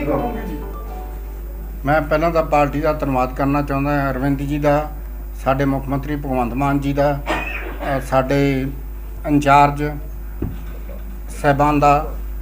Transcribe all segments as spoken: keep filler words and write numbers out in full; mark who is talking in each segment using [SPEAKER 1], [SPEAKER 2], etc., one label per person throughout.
[SPEAKER 1] कहोगे जी?
[SPEAKER 2] मैं पहला तो पार्टी का धन्यवाद करना चाहता है अरविंद जी का, साडे मुख मंत्री भगवंत मान जी का, साडे इंचार्ज साहबान का,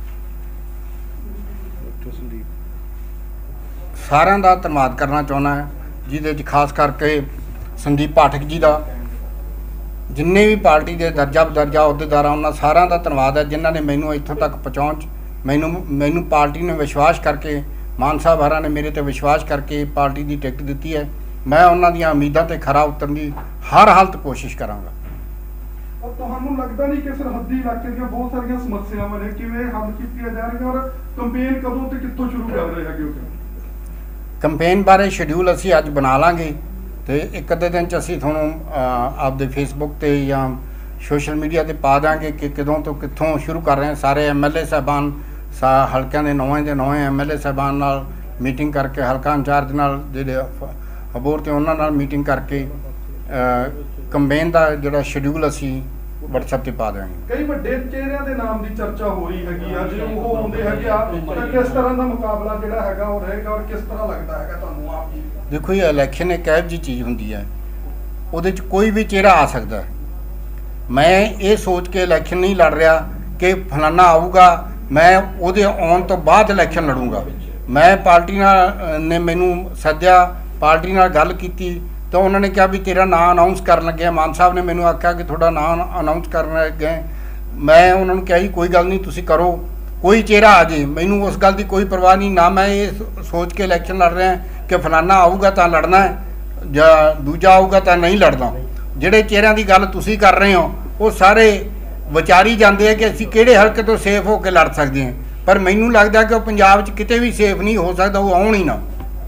[SPEAKER 2] सारिਆਂ ਦਾ ਧੰਨਵਾਦ करना चाहना है, ਜਿਹਦੇ 'ਚ खास करके संदीप पाठक जी का, जिन्ने भी पार्टी के दर्जा बदर्जा अहुदेदार उन्होंने सारिਆਂ ਦਾ ਧੰਨਵਾਦ है जिन्हों ने मैनू इत्थों तक पहुँच मैनू मैनू पार्टी ने विश्वास करके मान साहब हरा ने मेरे ते विश्वास करके पार्टी की टिकट दी है। मैं उन्हों दी उम्मीदों ते खरा उतरन की हर हालत कोशिश करांगा।
[SPEAKER 1] ਤੁਹਾਨੂੰ ਲੱਗਦਾ नहीं कि सरहदी इलाके ਦੀਆਂ बहुत सारिया समस्यावां ने किवें हल कीतियां जा रहीआं और कंपेन कदों ते कित्थों शुरू कर रहे हैं?
[SPEAKER 2] कंपेन बारे शेड्यूल असी अज बना लांगे तो एक अद्धे दिन च असी तुहानूं आपदे फेसबुक ते या सोशल मीडिया ते पा देंगे कि कदों तो कित्थों शुरू कर रहे हैं। सारे एम एल ए साहबान सा हल्कों के नौवें के नौवें एम एल ए साहबान नाल मीटिंग करके हल्का इंचार्ज नाल जिहड़े अबोर ते उन्हां नाल मीटिंग करके कंपेन का जिहड़ा शेड्यूल असी WhatsApp ਤੇ ਪਾ ਦੇਵਾਂਗੇ।
[SPEAKER 1] कई ਵੱਡੇ ਚਿਹਰਿਆਂ ਦੇ ਨਾਮ ਦੀ ਚਰਚਾ ਹੋ ਰਹੀ ਹੈਗੀ ਆ, ਜੇ ਉਹ ਆਉਂਦੇ ਹੈਗੇ ਆ ਤਾਂ ਕਿਸ ਤਰ੍ਹਾਂ ਦਾ ਮੁਕਾਬਲਾ ਜਿਹੜਾ ਹੈਗਾ ਉਹ ਰਹੇਗਾ ਔਰ ਕਿਸ ਤਰ੍ਹਾਂ ਲੱਗਦਾ ਹੈਗਾ ਤੁਹਾਨੂੰ ਆਪ ਜੀ?
[SPEAKER 2] ਦੇਖੋ ਇਹ ਇਲੈਕਸ਼ਨ ਇੱਕ ਇਹੋ ਜਿਹੀ ਚੀਜ਼ ਹੁੰਦੀ ਹੈ, ਉਹਦੇ 'ਚ ਕੋਈ ਵੀ ਚਿਹਰਾ ਆ ਸਕਦਾ ਹੈ। ਮੈਂ ਇਹ ਸੋਚ ਕੇ ਇਲੈਕਸ਼ਨ ਨਹੀਂ ਲੜ ਰਿਹਾ ਕਿ ਫਲਾਨਾ ਆਊਗਾ ਮੈਂ ਉਹਦੇ ਆਉਣ ਤੋਂ ਬਾਅਦ ਇਲੈਕਸ਼ਨ ਲੜੂੰਗਾ। ਮੈਂ ਪਾਰਟੀ ਨਾਲ ਨੇ ਮੈਨੂੰ ਸੱਦਿਆ, ਪਾਰਟੀ ਨਾਲ ਗੱਲ ਕੀਤੀ तो उन्होंने कहा भी तेरा नाम अनाउंस कर लगे, मान साहब ने मैंने आख्या कि थोड़ा नाम अनाउंस कर लगे। मैं उन्होंने कहा जी कोई गल नहीं तुसी करो, कोई चेहरा आ जाए, मैनू उस गल की कोई परवाह नहीं ना। मैं ये सोच के इलैक्शन लड़ रहा कि फलाना आऊगा तो लड़ना है या दूजा आऊगा तो नहीं लड़ना। जिहड़े चेहरिਆਂ की गल तुसी कर रहे हो वो सारे विचारी जाते हैं कि असीं किहड़े हल्के तो सेफ होकर लड़ सकते हैं, पर मैनू लगता कि पंजाब च किते भी सेफ नहीं हो सकता, वो आउण ही ना।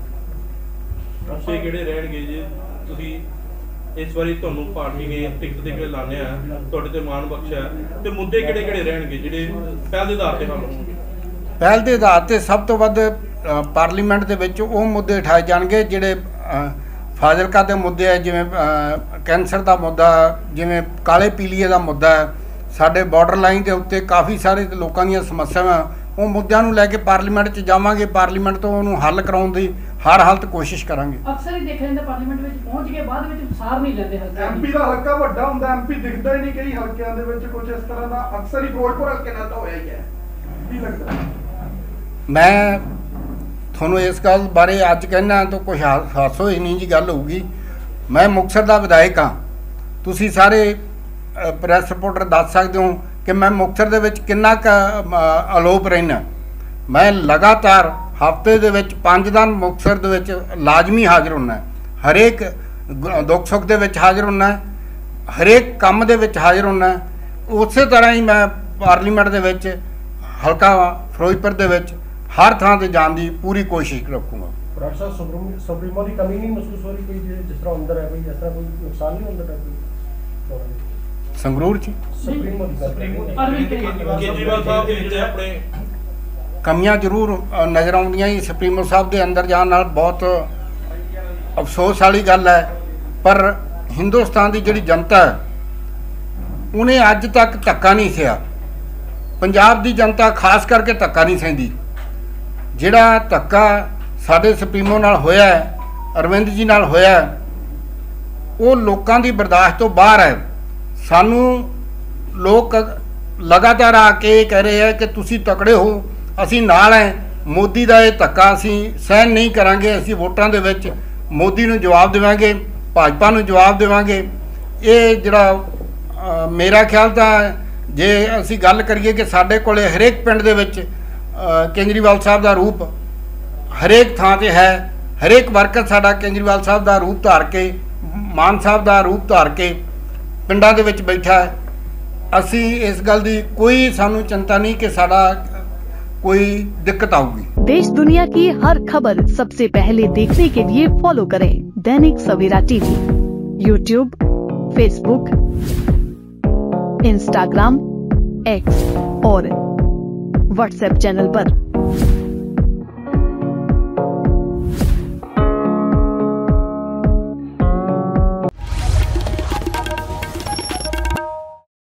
[SPEAKER 3] इस बारी तुहानू पार्टी ने टिकट दे के लाने आ तुहाडे ते मान बख्शा ते मुद्दे किहड़े किहड़े रहणगे जिहड़े पहल दे आधार ते हल होणगे?
[SPEAKER 2] पहल दे आधार ते सब तो वध पार्लीमेंट दे विच वो मुद्दे उठाए जाणगे जिहड़े फाजिलका दे मुद्दे है, जिवें कैंसर का मुद्दा, जिवें काले पीलीए का मुद्दा है, साडे बॉर्डर लाइन के उत्ते काफ़ी सारे लोगों दी समस्यावां वो मुद्दों नूं लैके पार्लीमेंट च जावांगे, पार्लीमेंट तो उहनूं हल कराउण दी हर हालत कोशिश करांगे।
[SPEAKER 4] अक्सर ही देखा जाता पार्लीमेंट में पहुंच के बाद में सार नहीं लेते हल्का
[SPEAKER 1] एमपी का हल्का ਵੱਡਾ ਹੁੰਦਾ, एमपी दिखता ही नहीं कई हल्कों ਦੇ ਵਿੱਚ कुछ इस तरह ਦਾ अक्सर ही ਫਿਰੋਜ਼ਪੁਰ ਹਲਕੇ ਨਾਲ ਤਾਂ ਹੋਇਆ ਹੀ ਹੈ। ਕੀ ਲੱਗਦਾ?
[SPEAKER 2] मैं ਤੁਹਾਨੂੰ ਇਸ ਗੱਲ ਬਾਰੇ ਅੱਜ ਕਹਿਣਾ ਤਾਂ ਕੁਝ ਹਾਸੋ ਹੀ ਨਹੀਂ ਜੀ ਗੱਲ ਹੋਊਗੀ। ਮੈਂ ਮੁਕਤਸਰ ਦਾ ਵਿਧਾਇਕ ਹਾਂ, ਤੁਸੀਂ ਸਾਰੇ ਪ੍ਰੈਸ ਰਿਪੋਰਟਰ ਦੱਸ ਸਕਦੇ ਹੋ ਕਿ ਮੈਂ ਮੁਕਤਸਰ ਦੇ ਵਿੱਚ ਕਿੰਨਾ ਕੁ ਅਲੋਪ ਰਹਿਣਾ। ਮੈਂ ਲਗਾਤਾਰ ਹਫ਼ਤੇ ਦੇ ਵਿੱਚ ਪੰਜ ਦਿਨ ਮੁਕਤਸਰ ਦੇ ਵਿੱਚ ਲਾਜ਼ਮੀ ਹਾਜ਼ਰ ਹੁੰਨਾ, ਹਰੇਕ ਦੁੱਖ ਸੁੱਖ ਦੇ ਵਿੱਚ ਹਾਜ਼ਰ ਹੁੰਨਾ, ਹਰੇਕ ਕੰਮ ਦੇ ਵਿੱਚ ਹਾਜ਼ਰ ਹੁੰਨਾ। ਉਸੇ ਤਰ੍ਹਾਂ ਹੀ ਮੈਂ ਪਾਰਲੀਮੈਂਟ ਦੇ ਵਿੱਚ ਹਲਕਾ ਫਿਰੋਜ਼ਪੁਰ ਦੇ ਵਿੱਚ हर थां ते जाण दी पूरी कोशिश रखूँगा।
[SPEAKER 5] डॉक्टर साहब सुप्रीमो की कमी नहीं महसूस हो रही कोई जिस तरह अंदर है कोई इस तरह कोई नुकसान नहीं अंदर है कोई
[SPEAKER 2] संगरूर च
[SPEAKER 5] सुप्रीमो
[SPEAKER 3] केजरीवाल साहब दे जिहड़े अपने
[SPEAKER 2] कमियां जरूर नज़र आउंदियां ही सुप्रीमो साहब के अंदर जाण नाल बहुत अफसोस वाली गल है, पर हिंदुस्तान की जिहड़ी जनता है उन्हें अज तक धक्का नहीं सहा। पंजाब की जनता खास करके धक्का नहीं सहिंदी। ਜਿਹੜਾ ਧੱਕਾ ਸਾਡੇ ਸੁਪਰੀਮੋ ਨਾਲ ਹੋਇਆ ਹੈ, ਅਰਵਿੰਦ ਜੀ ਨਾਲ ਹੋਇਆ ਹੈ, ਉਹ ਲੋਕਾਂ ਦੀ ਬਰਦਾਸ਼ਤ ਤੋਂ ਬਾਹਰ ਹੈ। ਸਾਨੂੰ ਲੋਕ ਲਗਾਤਾਰ ਆ ਕੇ ਕਹਿ ਰਹੇ ਹੈ ਕਿ ਤੁਸੀਂ ਤਕੜੇ ਹੋ, ਅਸੀਂ ਨਾਲ ਹੈ, ਮੋਦੀ ਦਾ ਇਹ ਧੱਕਾ ਅਸੀਂ ਸਹਿਣ ਨਹੀਂ ਕਰਾਂਗੇ, ਅਸੀਂ ਵੋਟਾਂ ਦੇ ਵਿੱਚ ਮੋਦੀ ਨੂੰ ਜਵਾਬ ਦੇਵਾਂਗੇ, ਭਾਜਪਾ ਨੂੰ ਜਵਾਬ ਦੇਵਾਂਗੇ। ਇਹ ਜਿਹੜਾ ਮੇਰਾ ਖਿਆਲ ਤਾਂ ਜੇ ਅਸੀਂ ਗੱਲ ਕਰੀਏ ਕਿ ਸਾਡੇ ਕੋਲੇ ਹਰੇਕ ਪਿੰਡ ਦੇ ਵਿੱਚ केजरीवाल साहब का रूप हरेक थां ते है, हरेक वर्कर साडा केजरीवाल साहब का रूप धार के, मान साहब का रूप धार के पिंडां दे विच बैठा है। असी इस गल दी कोई सानू चिंता नहीं कि साडा कोई दिक्कत आऊगी।
[SPEAKER 6] देश दुनिया की हर खबर सबसे पहले देखने के लिए फॉलो करें Dainik Savera TV, YouTube, Facebook, Instagram, X और व्हाट्सएप चैनल पर।